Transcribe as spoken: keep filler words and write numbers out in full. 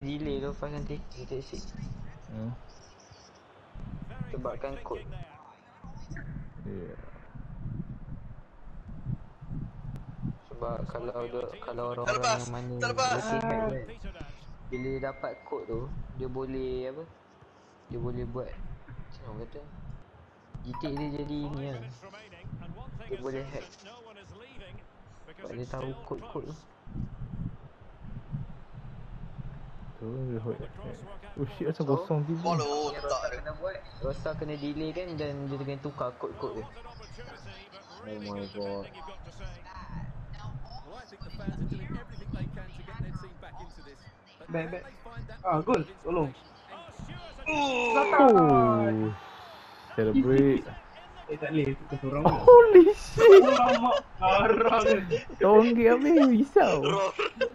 delay tu pas nanti kita isi. Hmm. Sebabkan kod. Yeah. Sebab kalau dia, kalau orang-orang yang mana working hack kan, bila dia dapat kod tu, dia boleh apa? Dia boleh buat macam mana kata? Jitik dia jadi ni lah. Dia boleh hack. Sebab dia tahu kod-kod tu. Tu dia hot. Oh shit, macam kosong tiba. Follow tak ada. Kena buat. Rosa kena delay kan dan dia kena tukar kod-kod dia. Oh my god. Back back. Ah, gol. Tolong. Oh. Celebrate. Eh tak boleh, kita seorang. Holy shit. Orang mak parah kan. Tonggek habis risau.